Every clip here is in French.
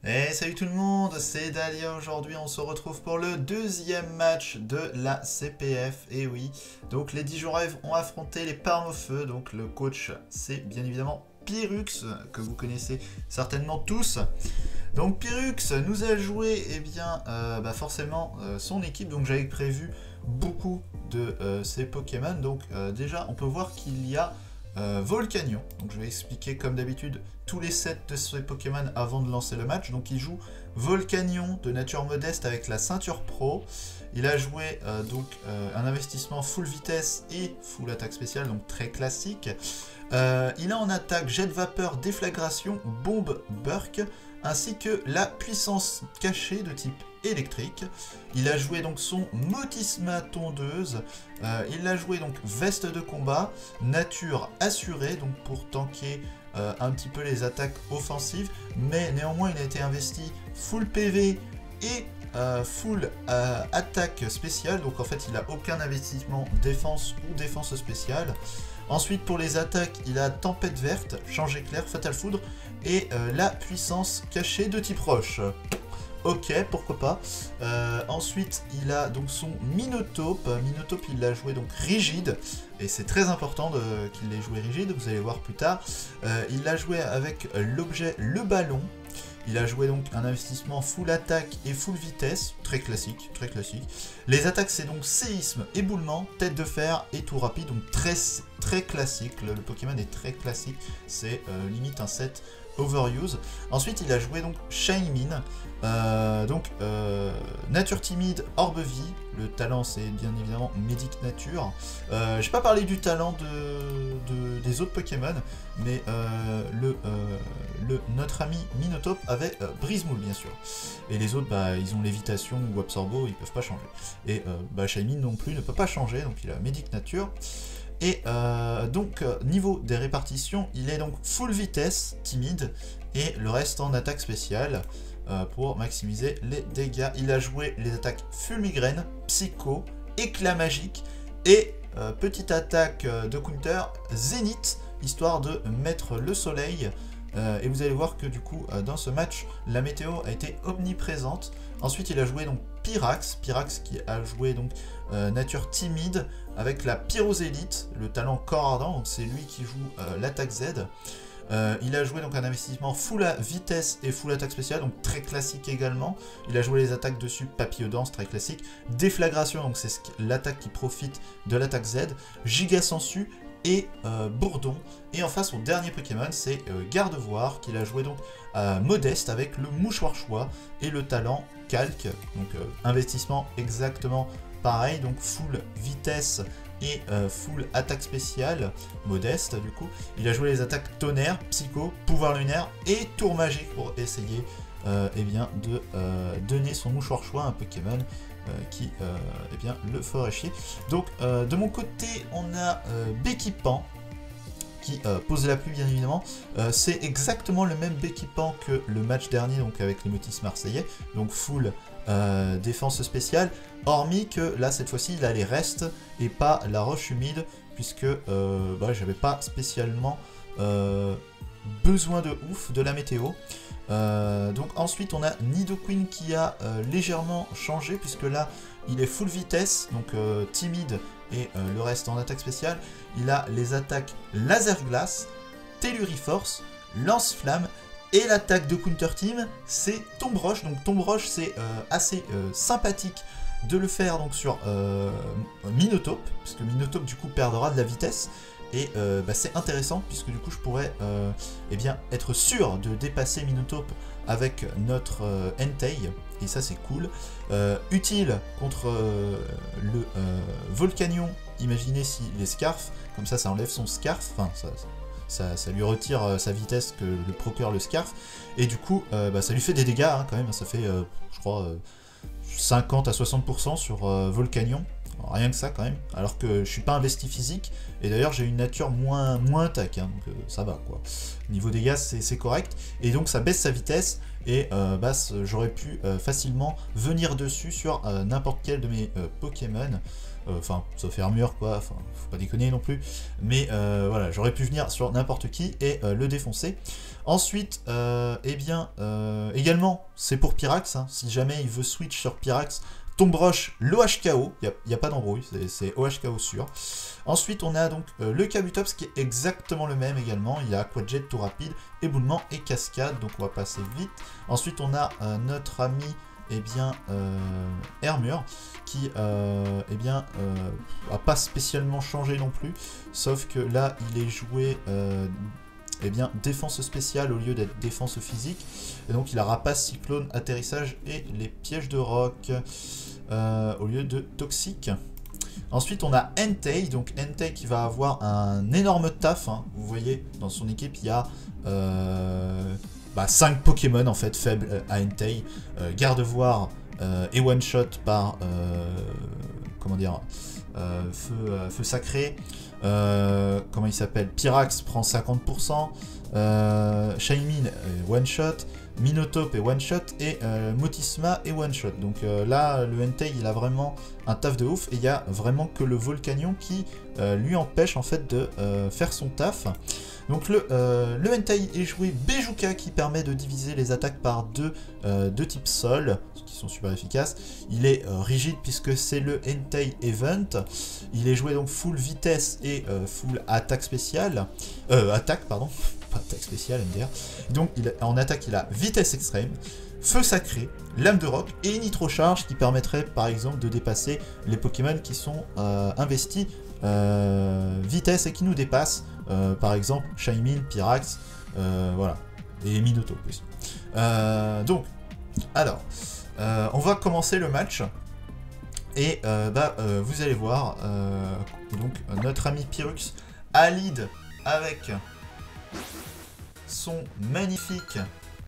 Et salut tout le monde, c'est Dahlia. Aujourd'hui on se retrouve pour le deuxième match de la CPF. Et oui, donc les Dijon Rêves ont affronté les Parmes au Feu. Donc le coach c'est bien évidemment Pirux, que vous connaissez certainement tous. Donc Pirux nous a joué forcément son équipe. Donc j'avais prévu beaucoup de ces Pokémon. Donc déjà on peut voir qu'il y a Volcanion. Donc je vais expliquer comme d'habitude tous les sets de ces Pokémon avant de lancer le match. Donc il joue Volcanion de nature modeste avec la ceinture pro. Il a joué un investissement full vitesse et full attaque spéciale, donc très classique. Il a en attaque jet de vapeur, déflagration, bombe Burk, ainsi que la puissance cachée de type électrique. Il a joué donc son Motisma tondeuse. Il a joué donc veste de combat, nature assurée, donc pour tanker un petit peu les attaques offensives, mais néanmoins il a été investi full PV et full attaque spéciale, donc en fait il n'a aucun investissement défense ou défense spéciale. Ensuite pour les attaques il a tempête verte, change éclair, fatal foudre et la puissance cachée de type roche. Ok, pourquoi pas. Ensuite, il a donc son Minotape. Minotape, il l'a joué donc rigide. Et c'est très important qu'il l'ait joué rigide, vous allez voir plus tard. Il l'a joué avec l'objet le ballon. Il a joué donc un investissement full attaque et full vitesse. Très classique, très classique. Les attaques, c'est donc séisme, éboulement, tête de fer et tout rapide. Donc très classique. Le Pokémon est très classique. C'est limite un set overuse. Ensuite il a joué donc Shaymin, nature timide, orbe vie. Le talent c'est bien évidemment Médic nature. J'ai pas parlé du talent des autres Pokémon, mais notre ami Minotape avait Brise-Moule bien sûr. Et les autres ils ont lévitation ou absorbo, ils peuvent pas changer. Et Shaymin non plus ne peut pas changer, donc il a Médic nature. Et niveau des répartitions, il est donc full vitesse, timide, et le reste en attaque spéciale pour maximiser les dégâts. Il a joué les attaques fulmigraine, psycho, éclat magique et petite attaque de counter, zénith, histoire de mettre le soleil. Et vous allez voir que du coup dans ce match la météo a été omniprésente. Ensuite il a joué donc Pyrax qui a joué donc nature timide avec la Pyrosélite, le talent corps ardent, donc c'est lui qui joue l'attaque Z. Il a joué donc un investissement full vitesse et full attaque spéciale, donc très classique également. Il a joué les attaques dessus, papillodance, très classique. Déflagration, donc c'est l'attaque qui profite de l'attaque Z. Giga Sensu et Bourdon. Et enfin son dernier Pokémon c'est Gardevoir, qu'il a joué donc modeste avec le mouchoir choix et le talent calque. Donc investissement exactement pareil, donc full vitesse et full attaque spéciale, modeste du coup. Il a joué les attaques tonnerre, psycho, pouvoir lunaire et tour magique pour essayer de donner son mouchoir choix à un Pokémon qui le ferait chier. Donc de mon côté on a Béquipan qui pose la pluie bien évidemment. C'est exactement le même Béquipan que le match dernier, donc avec les Motis marseillais, donc full défense spéciale, hormis que là cette fois-ci il a les restes et pas la roche humide, puisque j'avais pas spécialement besoin de ouf de la météo. Donc ensuite on a Nidoqueen qui a légèrement changé, puisque là il est full vitesse, donc timide et le reste en attaque spéciale. Il a les attaques laser glace, telluriforce, lance-flamme, et l'attaque de Counter Team c'est Tombe Roche. Donc Tombe Roche c'est assez sympathique de le faire donc sur Minotape, parce que Minotape du coup perdra de la vitesse. Et c'est intéressant puisque du coup je pourrais être sûr de dépasser Minotape avec notre Entei, et ça c'est cool. Utile contre le Volcanion, imaginez si les Scarf, comme ça enlève son Scarf, enfin ça lui retire sa vitesse que le procure le Scarf, et du coup ça lui fait des dégâts quand même, ça fait je crois 50 à 60% sur Volcanion. Rien que ça quand même, alors que je suis pas investi physique, et d'ailleurs j'ai une nature moins attaque, donc ça va quoi. Niveau dégâts c'est correct, et donc ça baisse sa vitesse, et j'aurais pu facilement venir dessus sur n'importe quel de mes Pokémon, enfin sauf Armure quoi, enfin faut pas déconner non plus, mais voilà, j'aurais pu venir sur n'importe qui et le défoncer. Ensuite, également, c'est pour Pyrax, hein, si jamais il veut switch sur Pyrax, Tomb Rush, l'OHKO, il n'y a pas d'embrouille, c'est OHKO sûr. Ensuite, on a donc le Kabutops qui est exactement le même également, il a Aquajet, tout rapide, éboulement et cascade, donc on va passer vite. Ensuite, on a notre ami, Hermure, qui, a pas spécialement changé non plus, sauf que là, il est joué... défense spéciale au lieu d'être défense physique. Et donc il a rapace, cyclone, atterrissage et les pièges de roc au lieu de toxique. Ensuite on a Entei, donc Entei qui va avoir un énorme taf, hein. Vous voyez dans son équipe il y a 5 Pokémon en fait faibles à Entei, Gardevoir et one shot par feu sacré. Comment il s'appelle, Pyrax prend 50%, Shaymin one shot, Minotaur est one shot et Motisma est one shot. Donc là le Entei il a vraiment un taf de ouf et il y a vraiment que le Volcanion qui lui empêche en fait de faire son taf. Donc le Entei est joué Bejuka qui permet de diviser les attaques par deux types sol, qui sont super efficaces. Il est rigide puisque c'est le Entei Event. Il est joué donc full vitesse et full attaque spéciale. Attaque, pardon, pas attaque spéciale, MDR. Donc en attaque il a vitesse extrême, feu sacré, lame de roc et nitrocharge qui permettrait par exemple de dépasser les Pokémon qui sont investis vitesse et qui nous dépassent. Par exemple, Shaymin, Pyrax, voilà, et Minotaur aussi. Donc, alors, on va commencer le match, et vous allez voir, donc notre ami Pyrrhux a lead avec son magnifique...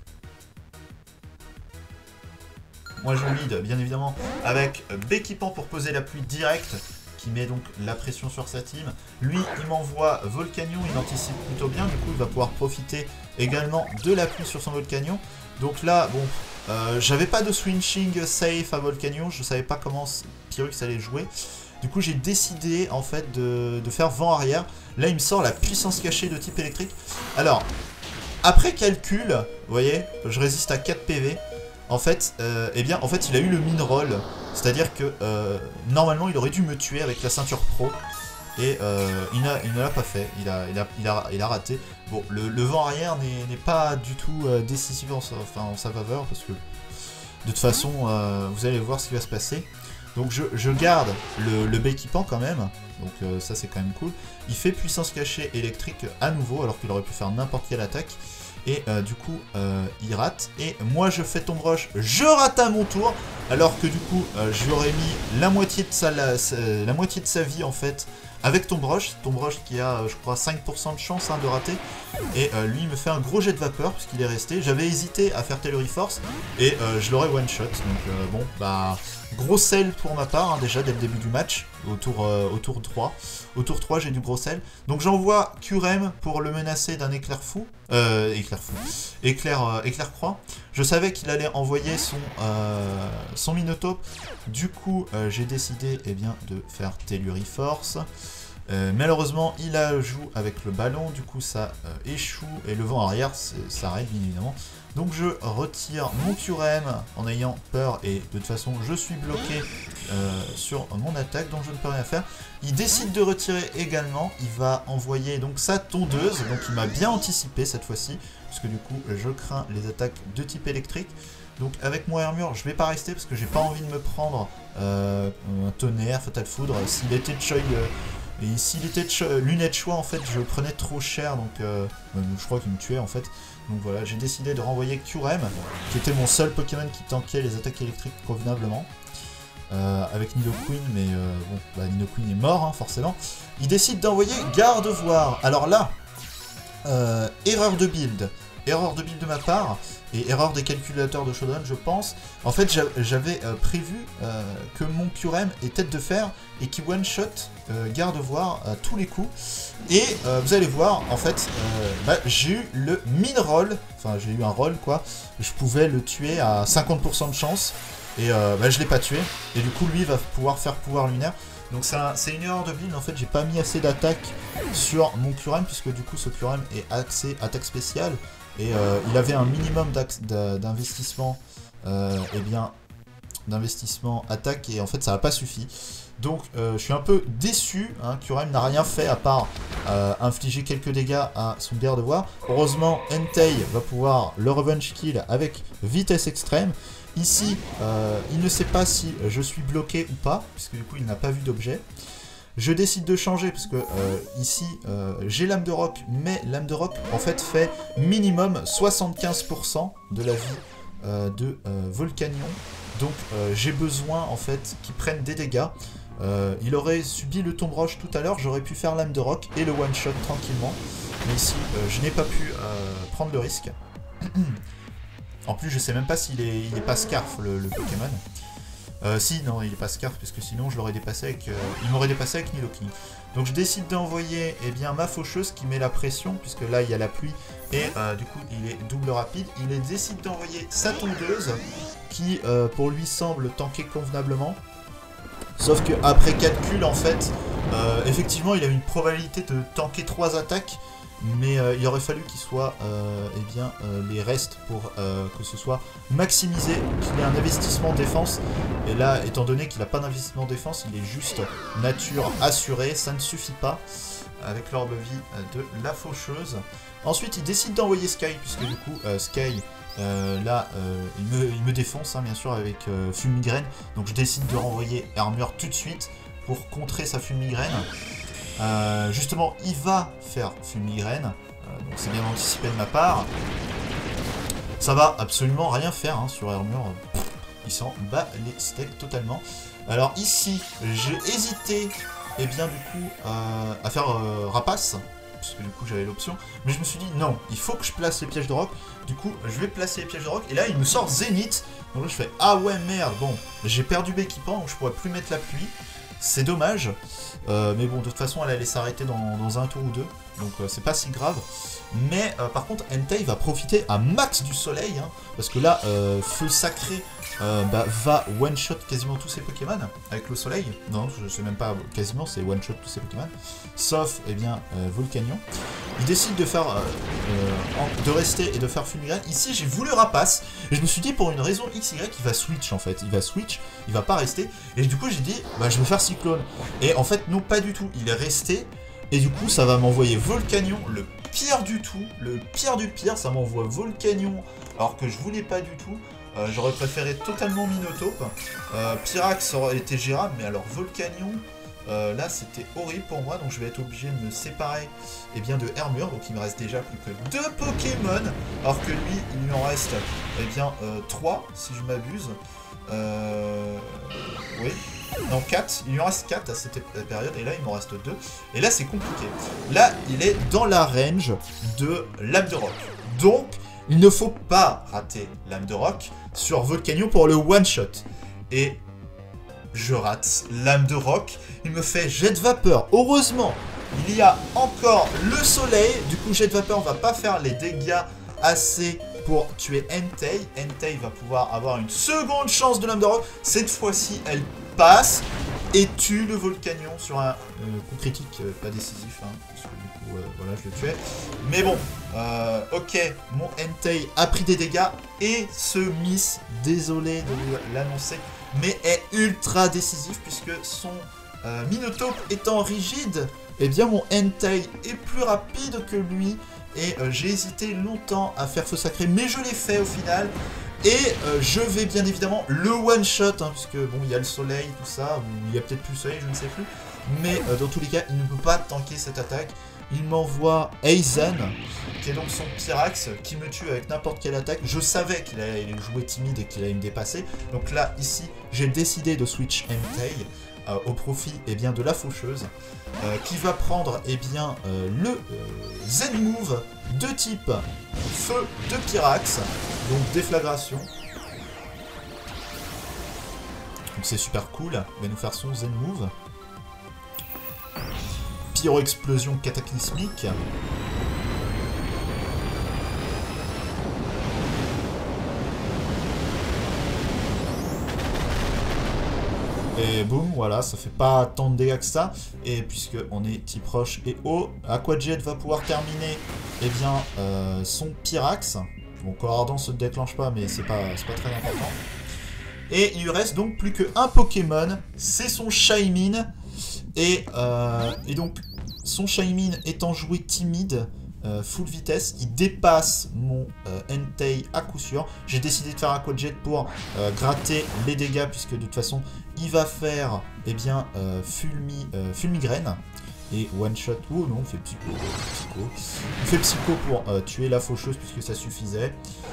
Moi je lead, bien évidemment, avec Béquipant pour poser la pluie directe, qui met donc la pression sur sa team. Lui, il m'envoie Volcanion, il anticipe plutôt bien, du coup il va pouvoir profiter également de la pluie sur son Volcanion. Donc là, bon, j'avais pas de switching safe à Volcanion, je savais pas comment Pyrrhux allait jouer. Du coup j'ai décidé en fait de faire vent arrière. Là il me sort la puissance cachée de type électrique. Alors, après calcul, vous voyez, je résiste à 4 PV. En fait, il a eu le min-roll, c'est-à-dire que normalement il aurait dû me tuer avec la ceinture pro, et il ne l'a pas fait, il a raté. Bon, le vent arrière n'est pas du tout décisif en sa faveur, parce que de toute façon, vous allez voir ce qui va se passer. Donc je garde le Béquipant quand même, donc ça c'est quand même cool. Il fait puissance cachée électrique à nouveau, alors qu'il aurait pu faire n'importe quelle attaque. Et du coup, il rate. Et moi, je fais Tomb Rush, je rate à mon tour. Alors que du coup, je lui aurais mis la moitié de sa vie, en fait, avec Tomb Rush. Tomb Rush qui a, je crois, 5% de chance de rater. Et lui, il me fait un gros jet de vapeur, puisqu'il est resté. J'avais hésité à faire Telluri Force. Et je l'aurais one-shot. Donc, bon, bah... Gros sel pour ma part, hein, déjà, dès le début du match. Au tour 3. Au tour 3, j'ai du gros sel. Donc j'envoie Curem pour le menacer d'un éclair fou. Éclair croix. Je savais qu'il allait envoyer son Minotaur. Du coup, j'ai décidé de faire Telluri Force. Malheureusement, il joue avec le ballon. Du coup, ça échoue. Et le vent arrière, ça arrête, bien évidemment. Donc je retire mon Curem en ayant peur et de toute façon je suis bloqué sur mon attaque, donc je ne peux rien faire. Il décide de retirer également, il va envoyer donc sa tondeuse, donc il m'a bien anticipé cette fois-ci, parce que du coup je crains les attaques de type électrique. Donc avec mon Hermure, je vais pas rester parce que j'ai pas envie de me prendre un tonnerre, Fatal Foudre. S'il était lunettes choix, en fait, je prenais trop cher, donc je crois qu'il me tuait en fait. Donc voilà, j'ai décidé de renvoyer Curem, qui était mon seul Pokémon qui tankait les attaques électriques convenablement. Avec Nidoqueen, mais bon, Nidoqueen est mort, hein, forcément. Il décide d'envoyer Gardevoir. Alors là, erreur de build de ma part, et erreur des calculateurs de Shodan, je pense. En fait, j'avais prévu que mon Curem est tête de fer et qui one-shot Gardevoir à tous les coups. Et vous allez voir, en fait, j'ai eu le min-roll, enfin j'ai eu un roll quoi. Je pouvais le tuer à 50% de chance, et je l'ai pas tué. Et du coup, lui va pouvoir faire pouvoir lunaire. Donc c'est une erreur de build, en fait j'ai pas mis assez d'attaque sur mon Curem, puisque du coup ce Curem est axé attaque spéciale. et il avait un minimum d'investissement, eh bien, d'investissement attaque, et en fait ça n'a pas suffi. Donc je suis un peu déçu, hein, Kyurem n'a rien fait à part infliger quelques dégâts à son Gardevoir. Heureusement, Entei va pouvoir le revenge kill avec vitesse extrême. Ici, il ne sait pas si je suis bloqué ou pas, puisque du coup il n'a pas vu d'objet. Je décide de changer, parce que ici j'ai Lame de Roc, mais Lame de Roc en fait fait minimum 75% de la vie de Volcanion. Donc j'ai besoin en fait qu'il prenne des dégâts. Il aurait subi le Tombe Roche tout à l'heure, j'aurais pu faire Lame de Roc et le one shot tranquillement. Mais ici je n'ai pas pu prendre le risque. En plus je sais même pas s'il est pas Scarf le Pokémon. Si, non, il est pas Scarf, parce que sinon je l'aurais dépassé avec... il m'aurait dépassé avec Nidoking. Donc je décide d'envoyer ma faucheuse qui met la pression, puisque là il y a la pluie, et du coup il est double rapide. Il décide d'envoyer sa tondeuse, qui pour lui semble tanker convenablement. Sauf qu'après calcul, en fait, effectivement il a une probabilité de tanker 3 attaques, mais il aurait fallu qu'il soit les restes pour que ce soit maximisé, qu'il ait un investissement défense. Et là, étant donné qu'il n'a pas d'investissement défense, il est juste nature assurée, ça ne suffit pas avec l'orbe vie de la faucheuse. Ensuite, il décide d'envoyer Sky, puisque du coup, Sky, là, il me défonce, hein, bien sûr, avec Fulmigraine. Donc je décide de renvoyer Armure tout de suite pour contrer sa Fulmigraine. Justement, il va faire Fulmigraine, donc c'est bien anticipé de ma part. Ça va absolument rien faire hein, sur Armure, il s'en bat les steaks totalement. Alors ici, j'ai hésité, du coup, à faire Rapace, puisque du coup j'avais l'option, mais je me suis dit non, il faut que je place les pièges de roc. Du coup, je vais placer les pièges de roc, et là il me sort Zénith. Donc là je fais ah ouais merde, bon, j'ai perdu mes équipements, donc je pourrais plus mettre la pluie. C'est dommage, mais bon, de toute façon, elle allait s'arrêter dans un tour ou deux, donc c'est pas si grave. Mais par contre, Entei va profiter à max du soleil, hein, parce que là, Feu Sacré va one-shot quasiment tous ses Pokémon avec le soleil. Non, je sais même pas, quasiment, c'est one-shot tous ses Pokémon, sauf, Volcanion. Il décide de faire, de rester et de faire Fulmigraine. Ici, j'ai voulu Rapace, et je me suis dit, pour une raison XY, il va switch, en fait. Il va switch, il va pas rester, et du coup, j'ai dit, je vais faire Cyclone. Et en fait, non, pas du tout. Il est resté, et du coup, ça va m'envoyer Volcanion, le pire du tout, le pire du pire. Ça m'envoie Volcanion, alors que je voulais pas du tout. J'aurais préféré totalement Minotape. Pyrax aurait été gérable, mais alors Volcanion, là c'était horrible pour moi, donc je vais être obligé de me séparer de Armure, donc il me reste déjà plus que 2 Pokémon, alors que lui il lui en reste 3 si je m'abuse. Oui, non 4, il lui en reste 4 à cette période, et là il m'en reste 2, et là c'est compliqué. Là il est dans la range de Lame de Roc, donc il ne faut pas rater Lame de Roc sur Volcanion pour le one-shot. Et je rate Lame de Roc, il me fait Jet de Vapeur. Heureusement, il y a encore le soleil, du coup Jet de Vapeur va pas faire les dégâts assez pour tuer Entei. Entei va pouvoir avoir une seconde chance de Lame de Roc. Cette fois-ci, elle passe et tue le Volcanion sur un coup critique pas décisif, hein, parce que du coup, voilà, je le tuais. Mais bon, ok, mon Entei a pris des dégâts et ce miss, désolé de l'annoncer, mais est ultra décisif puisque son Minotape étant rigide, mon Entei est plus rapide que lui. Et j'ai hésité longtemps à faire Feu Sacré, mais je l'ai fait au final. Et je vais bien évidemment le one-shot, hein, puisque bon, il y a le soleil, tout ça, ou il y a peut-être plus le soleil, je ne sais plus. Mais dans tous les cas, il ne peut pas tanker cette attaque. Il m'envoie Aizen, qui est donc son Pyrax, qui me tue avec n'importe quelle attaque. Je savais qu'il allait jouer timide et qu'il allait me dépasser. Donc là, ici, j'ai décidé de switch Entei au profit de la faucheuse, qui va prendre le Zen Move de type Feu de Pyrax, donc déflagration. Donc c'est super cool, il va nous faire son Zen Move. Pyro-explosion cataclysmique. Et boum, voilà, ça fait pas tant de dégâts que ça. Et puisque on est type roche et eau, Aquajet va pouvoir terminer eh bien, son Pyrax. Bon, Collardant se déclenche pas, mais c'est pas très important. Et il lui reste donc plus qu'un Pokémon, c'est son Shaymin. Et donc, son Shaymin étant joué timide, full vitesse, il dépasse mon Entei à coup sûr. J'ai décidé de faire Aquajet pour gratter les dégâts, puisque de toute façon, il va faire eh bien, Fulmigraine. Et one shot, oh non, on fait Psycho. On fait Psycho pour tuer la faucheuse, puisque ça suffisait.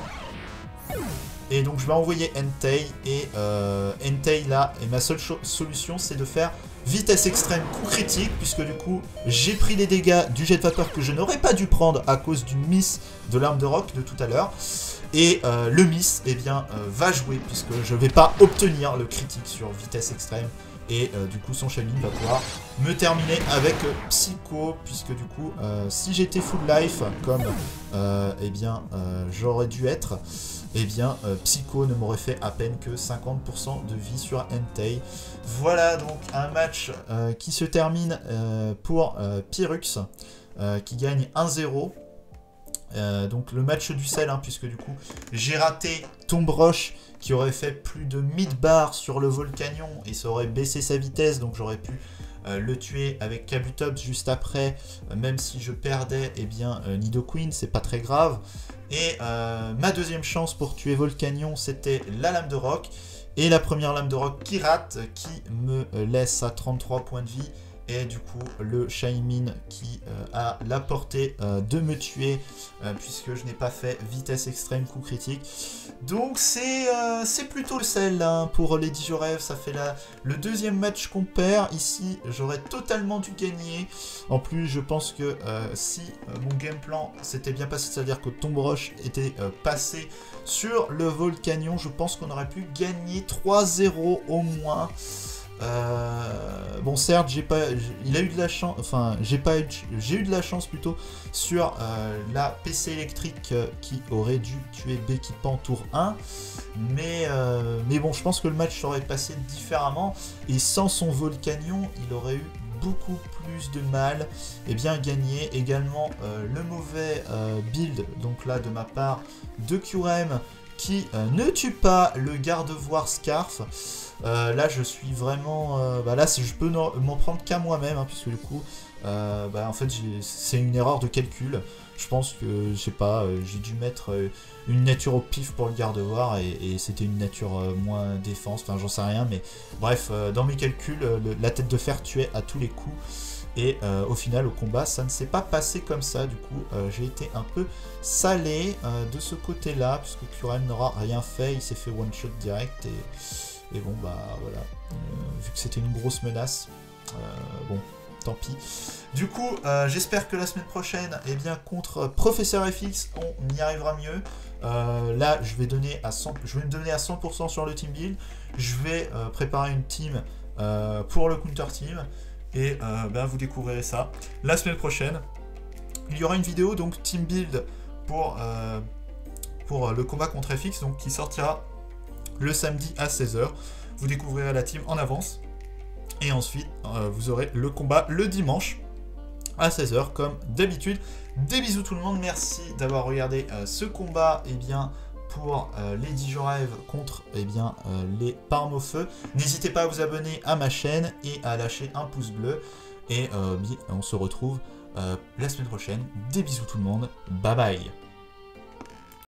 Et donc je vais envoyer Entei, et Entei là, et ma seule solution c'est de faire vitesse extrême, coup critique, puisque du coup j'ai pris les dégâts du jet de vapeur que je n'aurais pas dû prendre à cause du miss de l'arme de rock de tout à l'heure. Et le miss eh bien, va jouer, puisque je ne vais pas obtenir le critique sur vitesse extrême. Et du coup son Shaymin va pouvoir me terminer avec Psycho, puisque du coup si j'étais full life comme eh bien j'aurais dû être, eh bien Psycho ne m'aurait fait à peine que 50% de vie sur Entei. Voilà donc un match qui se termine pour Pyrrhux qui gagne 1-0. Donc le match du sel, hein, puisque du coup j'ai raté Tombe Roche qui aurait fait plus de 1000 barres sur le Volcanion et ça aurait baissé sa vitesse, donc j'aurais pu le tuer avec Kabutops juste après, même si je perdais eh bien Nidoqueen, c'est pas très grave. Et ma deuxième chance pour tuer Volcanion, c'était la lame de roc, et la première lame de roc qui rate, qui me laisse à 33 points de vie. Et du coup, le Shaymin qui a la portée de me tuer, puisque je n'ai pas fait vitesse extrême, coup critique. Donc c'est plutôt le sel hein, pour les Digirève. Ça fait le deuxième match qu'on perd. Ici, j'aurais totalement dû gagner. En plus, je pense que si mon game plan s'était bien passé, c'est-à-dire que Tombe Roche était passé sur le Volcanion, je pense qu'on aurait pu gagner 3-0 au moins. Bon certes il a eu de la chance, enfin j'ai eu de la chance plutôt sur la PC électrique qui aurait dû tuer Bekipan tour 1, mais bon je pense que le match serait passé différemment, et sans son Volcanion il aurait eu beaucoup plus de mal et bien gagner. Également le mauvais build donc là de ma part de Kyurem qui ne tue pas le garde-voir Scarf. Là je suis vraiment là je peux m'en prendre qu'à moi-même hein, puisque du coup en fait c'est une erreur de calcul. Je pense que je sais pas, j'ai dû mettre une nature au pif pour le garde-voir et c'était une nature moins défense, enfin j'en sais rien, mais bref dans mes calculs la tête de fer tuait à tous les coups. Et au final, au combat, ça ne s'est pas passé comme ça. Du coup, j'ai été un peu salé de ce côté-là, puisque Kyurem n'aura rien fait. Il s'est fait one-shot direct. Et bon, bah voilà. Vu que c'était une grosse menace, bon, tant pis. Du coup, j'espère que la semaine prochaine, eh bien, contre Professeur FX, on y arrivera mieux. Là, je vais me donner à 100% sur le team build. Je vais préparer une team pour le counter team. Et vous découvrirez ça la semaine prochaine. Il y aura une vidéo donc team build pour le combat contre FX, donc qui sortira le samedi à 16 h. Vous découvrirez la team en avance. Et ensuite, vous aurez le combat le dimanche à 16 h comme d'habitude. Des bisous tout le monde. Merci d'avoir regardé ce combat. Et bien pour les Digirève contre les Parmofeu. N'hésitez pas à vous abonner à ma chaîne et à lâcher un pouce bleu. Et on se retrouve la semaine prochaine. Des bisous tout le monde. Bye bye.